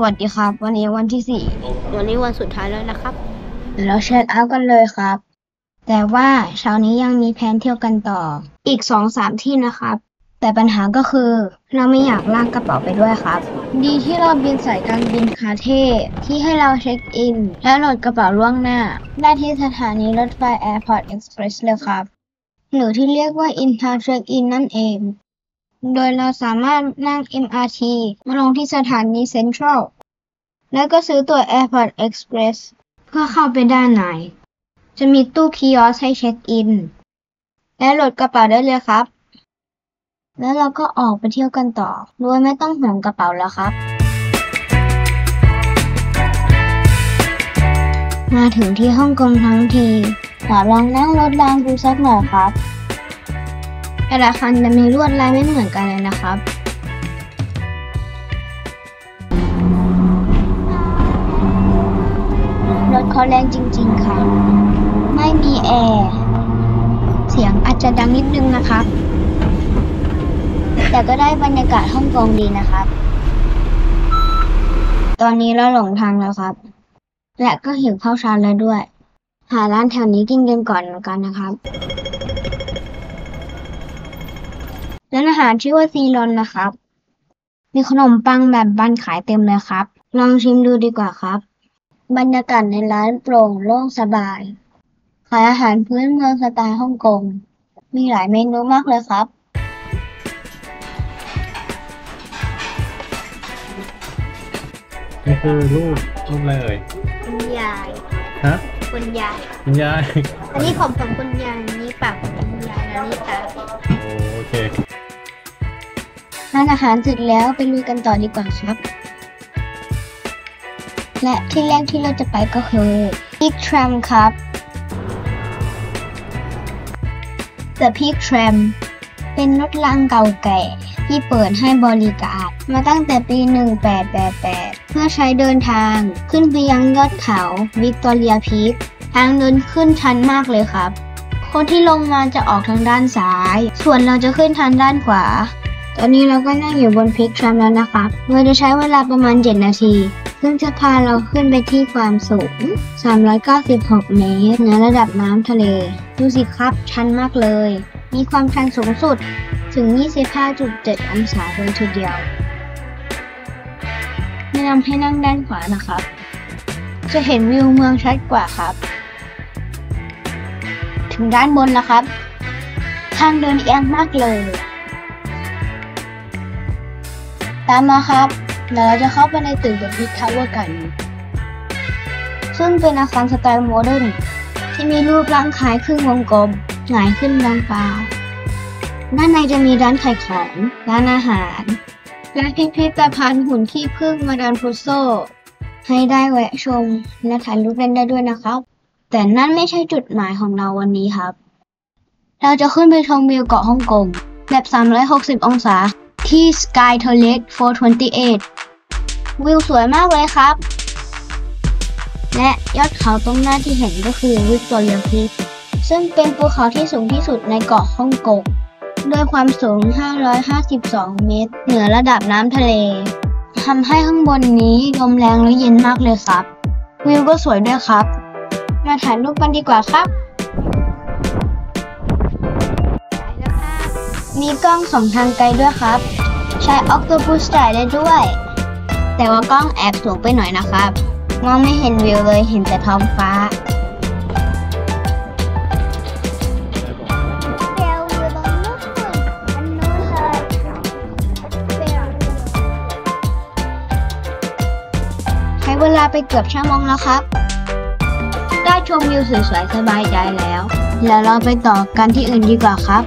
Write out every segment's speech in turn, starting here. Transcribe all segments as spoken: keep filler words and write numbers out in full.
วัสดีครับวันนี้วันที่สี่วันนี้วันสุดท้ายแล้วนะครับเดี๋ยวเราเช็คเอาท์กันเลยครับแต่ว่าเช้านี้ยังมีแผนเที่ยวกันต่ออีก สองถึงสาม ที่นะครับแต่ปัญหาก็คือเราไม่อยากลากกระเป๋าไปด้วยครับดีที่เราบินสายการบินคาเท่ที่ให้เราเช็คอินและโหลดกระเป๋าล่วงหน้าได้ที่สถานีรถไฟ Airport Express เลยครับหรือที่เรียกว่า In-Town Check-in นั่นเองโดยเราสามารถนั่ง เอ็ม อาร์ ที มาลงที่สถานีเซ็นทรัลแล้วก็ซื้อตั๋ว Airport Express เพื่อเข้าไปด้านในจะมีตู้คิออสให้เช็คอินและโหลดกระเป๋าได้เลยครับแล้วเราก็ออกไปเที่ยวกันต่อโดยไม่ต้องห่วงกระเป๋าแล้วครับมาถึงที่ฮ่องกงทั้งทีขอลองนั่งรถรางดูสักหน่อยครับแต่ละคันจะมีลวดลายไม่เหมือนกันเลยนะครับรถเขาแรงจริงๆค่ะไม่มีแอร์เสียงอาจจะดังนิดนึงนะครับแต่ก็ได้บรรยากาศฮ่องกงดีนะครับตอนนี้เราหลงทางแล้วครับและก็หิวข้าวเช้าแล้วด้วยหาร้านแถวนี้กินกันก่อนแล้วกันนะครับร้านอาหารชื่อว่าซีรอนนะครับมีขนมปังแบบบันขายเต็มเลยครับลองชิมดูดีกว่าครับบรรยากาศในร้านโปร่งโล่งสบายขายอาหารพื้นเมืองสไตล์ฮ่องกงมีหลายเมนูมากเลยครับนี่คือรูปรูปอะไรเอ่ยคุณยายฮะคุณยายคุณยายอันนี้ผมของคุณยายอันนี้ปากของคุณยายอันนี้ตาโอเคร้านอาหารเสร็จแล้วไปลุยกันต่อดีกว่าครับและที่แรกที่เราจะไปก็คือ Peak Tram ครับ The Peak Tram เป็นรถรางเก่าแก่ที่เปิดให้บริการมาตั้งแต่ปี หนึ่งพันแปดร้อยแปดสิบแปด เพื่อใช้เดินทางขึ้นไปยังยอดเขาวิกตอเรียพีคทางเดินขึ้นชันมากเลยครับคนที่ลงมาจะออกทางด้านซ้ายส่วนเราจะขึ้นทางด้านขวาตอนนี้เราก็นั่งอยู่บน Peak Tram แล้วนะครับเราจะใช้เวลาประมาณเจ็ดนาทีซึ่งจะพาเราขึ้นไปที่ความสูงสามร้อยเก้าสิบหกเมตรเหนือระดับน้ำทะเลดูสิครับชันมากเลยมีความชันสูงสุดถึง ยี่สิบห้าจุดเจ็ด องศาเลยทีเดียวแนะนำให้นั่งด้านขวานะครับจะเห็นวิวเมืองชัดกว่าครับถึงด้านบนแล้วครับทางเดินเอียงมากเลยตามมาครับเดี๋ยวเราจะเข้าไปในตึก The Peak Tower กันซึ่งเป็นอาคารสไตล์โมเดิร์นที่มีรูปร่างคล้ายครึ่งวงกลมหงายขึ้นบางฟ้าด้านในจะมีร้านขายของร้านอาหารและพิพิธภัณฑ์หุ่นขี้ผึ้งมาดามทุสโซให้ได้แวะชมและถ่ายรูปเล่นได้ด้วยนะครับแต่นั่นไม่ใช่จุดหมายของเราวันนี้ครับเราจะขึ้นไปชมวิวเกาะฮ่องกงแบบสามร้อยหกสิบองศาที่ Sky Terrace สี่ร้อยยี่สิบแปด วิวสวยมากเลยครับและยอดเขาตรงหน้าที่เห็นก็คือ Victoria Peak ซึ่งเป็นภูเขาที่สูงที่สุดในเกาะฮ่องกงด้วยความสูงห้าร้อยห้าสิบสองเมตรเหนือระดับน้ำทะเลทำให้ข้างบนนี้ลมแรงและเย็นมากเลยครับวิวก็สวยด้วยครับมาถ่ายรูปกันดีกว่าครับมีกล้องสองทางไกลด้วยครับใช้ Octopus ถ่ายได้ด้วยแต่ว่ากล้องแอบสูงไปหน่อยนะครับมองไม่เห็นวิวเลยเห็นแต่ท้องฟ้าใช้เวลาไปเกือบชั่วโมงแล้วครับได้ชมวิวสวยๆสบายใจแล้วแล้วเราไปต่อกันที่อื่นดีกว่าครับ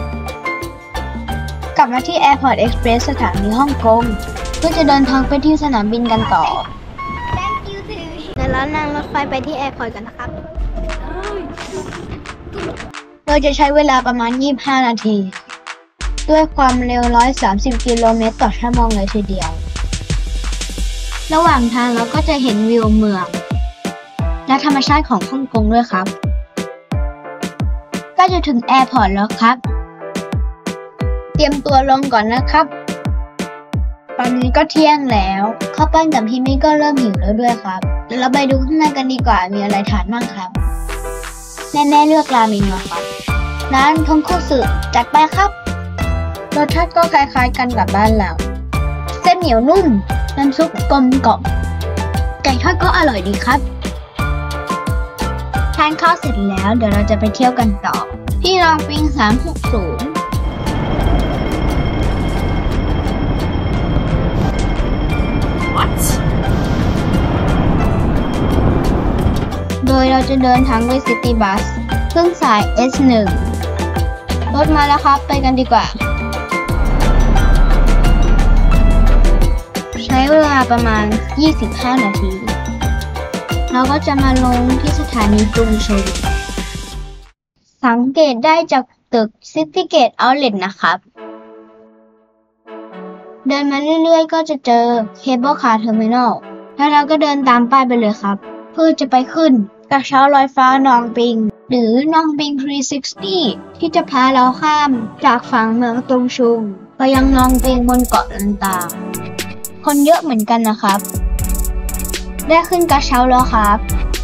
กลับมาที่ Airport Express สถานีฮ่องกงเพื่อจะเดินทางไปที่สนามบินกันต่อเดี๋ยวเรานั่งรถไฟไปที่แอร์พอร์ตกันนะครับโดยจะใช้เวลาประมาณยี่สิบห้านาทีด้วยความเร็วหนึ่งร้อยสามสิบกิโลเมตรต่อชั่วโมงเลยทีเดียวระหว่างทางเราก็จะเห็นวิวเมืองและธรรมชาติของฮ่องกงด้วยครับก็จะถึงแอร์พอร์ตแล้วครับเตรียมตัวลงก่อนนะครับตอนนี้ก็เที่ยงแล้วข้าวปั้นกับพี่มิก็เริ่มหิวแล้วด้วยครับเดี๋ยวเราไปดูข้างในกันดีกว่ามีอะไรทานบ้างครับแน่ๆเลือกราเมงมาครับร้านทงคุสึจัดไปครับรสชาติก็คล้ายๆกันกับบ้านเราเส้นเหนียวนุ่มน้ำซุปกลมกล่อมไก่ทอดก็อร่อยดีครับทานข้าวเสร็จแล้วเดี๋ยวเราจะไปเที่ยวกันต่อที่รองปิงสามหกศูนย์โดยเราจะเดินทางด้วยซิตี้บัสซึ่งสาย เอส หนึ่ง รถมาแล้วครับไปกันดีกว่าใช้เวลาประมาณยี่สิบห้านาทีเราก็จะมาลงที่สถานีจุงชนสังเกตได้จากตึก Citygate Outlet นะครับเดินมาเรื่อยๆก็จะเจอ Cable Car Terminal แล้วเราก็เดินตามป้ายไปเลยครับเพื่อจะไปขึ้นกระเช้าลอยฟ้านองปิงหรือนองปิงสามร้อยหกสิบที่จะพาเราข้ามจากฝั่งเมืองตงชุงไปยังนองปิงบนเกาะลันตาคนเยอะเหมือนกันนะครับได้ขึ้นกระเช้าแล้วครับ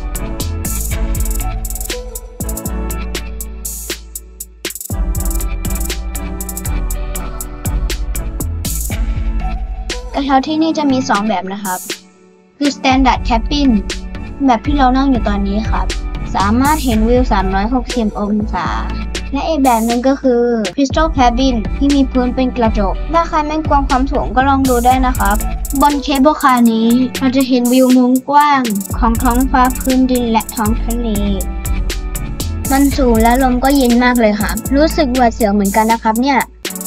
กระเช้าที่นี่จะมีสองแบบนะครับคือ Standard Cabin แบบที่เรานั่งอยู่ตอนนี้ครับสามารถเห็นวิวสามร้อยหกสิบองศาและอีกแบบหนึ่งก็คือ Crystal Cabin ที่มีพื้นเป็นกระจกถ้าใครไม่กลัวความสูงก็ลองดูได้นะครับบนเคเบิลคาร์นี้เราจะเห็นวิวมุมกว้างของท้องฟ้าพื้นดินและท้องทะเลมันสูงและลมก็เย็นมากเลยครับรู้สึกหวาดเสียวเหมือนกันนะครับเนี่ย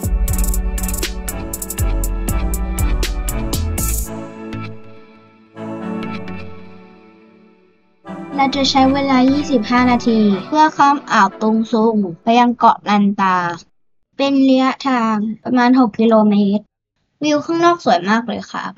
เราจะใช้เวลายี่สิบห้านาทีเพื่อข้ามอ่าวตุงซุงไปยังเกาะลันตาเป็นระยะทางประมาณหกกิโลเมตรวิวข้างนอกสวยมากเลยครับ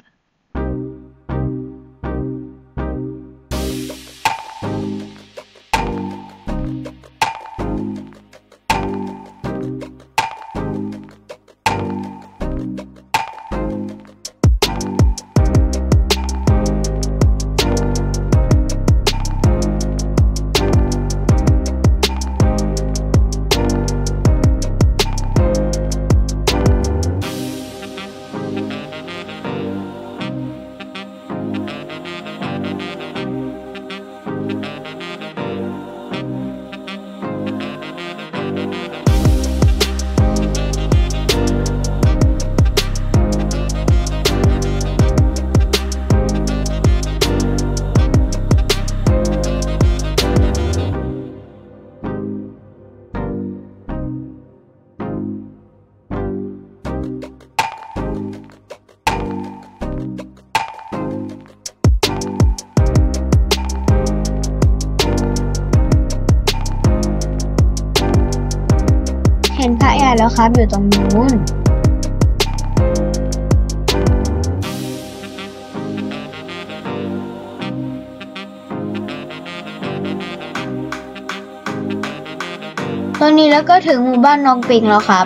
เห็นพระใหญ่แล้วครับอยู่ตรงนู้นตอนนี้แล้วก็ถึงหมู่บ้านนองปิงแล้วครับ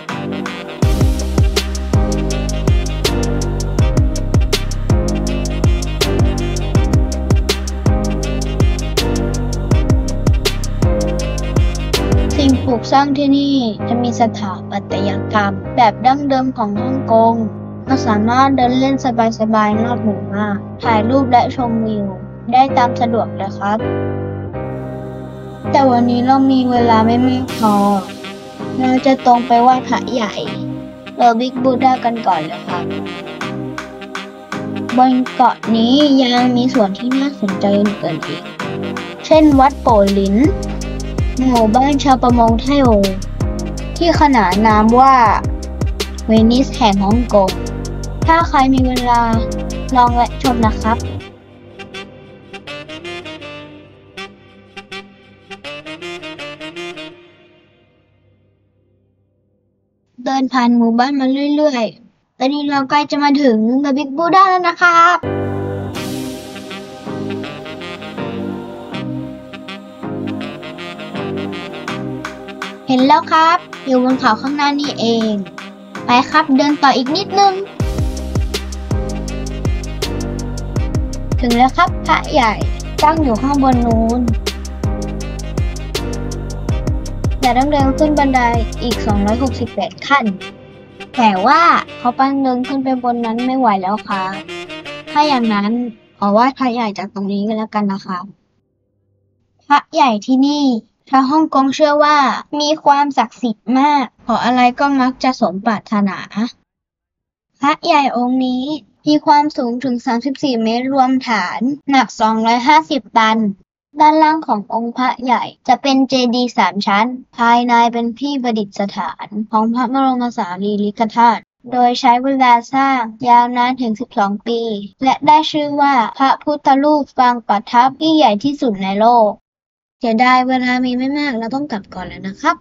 สิ่งปลูกสร้างที่นี่จะมีสถาปัตยกรรมแบบดั้งเดิมของฮ่องกงเราสามารถเดินเล่นสบายๆนอกหมู่บ้านถ่ายรูปและชมวิวได้ตามสะดวกเลยครับแต่วันนี้เรามีเวลาไม่มากพอเราจะตรงไปไหว้พระใหญ่หรือบิ๊กบูดากันก่อนเลยครับบนเกาะนี้ยังมีส่วนที่น่าสนใจอื่นๆอีกเช่นวัดโป่หลินหมู่บ้านชาวประมงไทโอที่ขนานนามว่าเวนิสแห่งฮ่องกงถ้าใครมีเวลาลองแวะชมนะครับเดินผ่านหมู่บ้านมาเรื่อยๆตอนนี้เราใกล้จะมาถึงเดอะบิ๊กบูดาแล้วนะครับเห็นแล้วครับอยู่บนเขาข้างหน้านี่เองไปครับเดินต่ออีกนิดนึงถึงแล้วครับพระใหญ่ตั้งอยู่ข้างบนนู้นแต่ต้องเดินขึ้นบันไดอีกสองร้อยหกสิบแปดขั้นแต่ว่าเขาปั้นเดินขึ้นไปบนนั้นไม่ไหวแล้วค่ะถ้าอย่างนั้นขอไหว้พระใหญ่จากตรงนี้กันแล้วกันนะคะพระใหญ่ที่นี่ชาวฮ่องกงเชื่อว่ามีความศักดิ์สิทธิ์มากขออะไรก็มักจะสมปรารถนาพระใหญ่องค์นี้มีความสูงถึงสามสิบสี่เมตรรวมฐานหนักสองร้อยห้าสิบตันด้านล่างขององค์พระใหญ่จะเป็นเจดีย์สามชั้นภายในเป็นที่ประดิษฐานของพระบรมสารีริกธาตุโดยใช้เวลาสร้างยาวนานถึงสิบสองปีและได้ชื่อว่าพระพุทธรูปปางประทับที่ใหญ่ที่สุดในโลกเสียดายเวลามีไม่มากเราต้องกลับก่อนแล้วนะครับ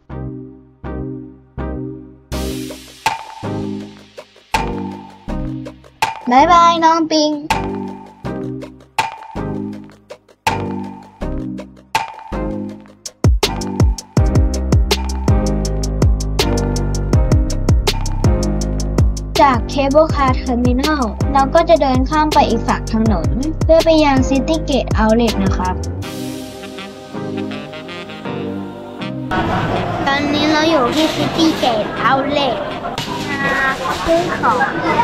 บ๊ายบายน้องปิงจากเคเบิลคาร์เทอร์มินัลเราก็จะเดินข้ามไปอีกฝั่งถนนเพื่อไปยังซิตี้เกตเอาท์เลทนะครับตอนนี้เราอยู่ที่ City Gate Outlet ซื้อของ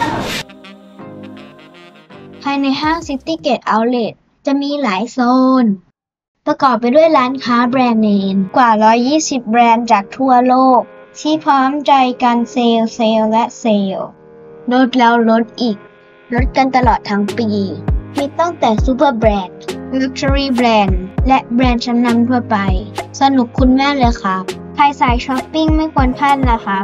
ภายในห้าง City Gate Outlet จะมีหลายโซนประกอบไปด้วยร้านค้าแบรนด์เนมกว่า หนึ่งร้อยยี่สิบ แบรนด์จากทั่วโลกที่พร้อมใจกันเซลล์เซลล์และเซลล์ลดแล้วลดอีกลดกันตลอดทั้งปีมีตั้งแต่ซูเปอร์แบรนด์ Luxury แบรนด์และแบรนด์ชั้นนำทั่วไปสนุกคุณแม่เลยครับใครสายช้อปปิ้งไม่ควรพลาดนะครับ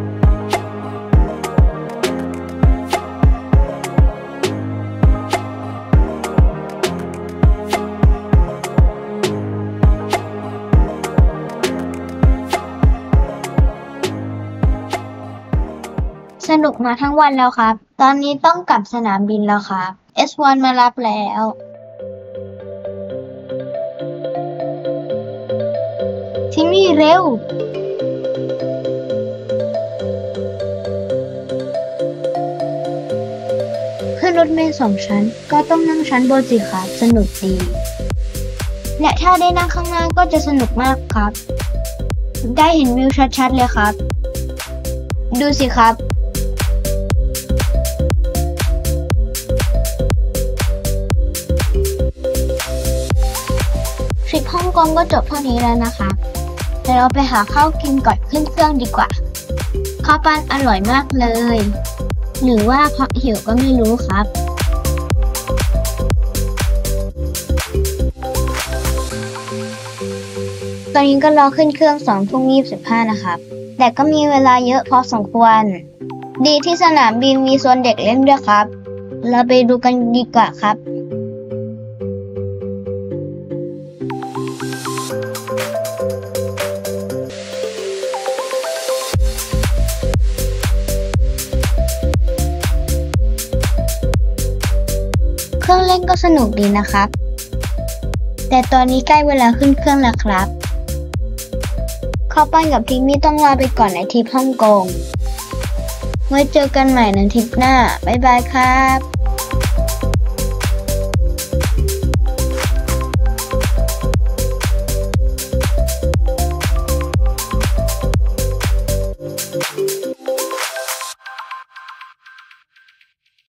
สนุกมาทั้งวันแล้วครับ ตอนนี้ต้องกลับสนามบินแล้วครับ เอส วัน มารับแล้วทิมมี่เร็วขึ้นรถเมล์สองชั้นก็ต้องนั่งชั้นบนสิครับสนุกดีและถ้าได้นั่งข้างหน้าก็จะสนุกมากครับได้เห็นวิวชัดๆเลยครับดูสิครับทริปฮ่องกงก็จบเท่านี้แล้วนะคะเดี๋ยวเราไปหาข้าวกินก่อนขึ้นเครื่องดีกว่าข้าวปั้นอร่อยมากเลยหรือว่าเพราะหิวก็ไม่รู้ครับตอนนี้ก็รอขึ้นเครื่องสองทุ่มยี่สิบห้านะครับแต่ก็มีเวลาเยอะพอสมควรดีที่สนามบินมีโซนเด็กเล่นด้วยครับเราไปดูกันดีกว่าครับเครื่องเล่นก็สนุกดีนะครับแต่ตอนนี้ใกล้เวลาขึ้นเครื่องแล้วครับข้าวปั้นกับทิกมี่ต้องลาไปก่อนในทริปฮ่องกงไว้เจอกันใหม่ในทริปหน้าบ๊ายบายครับ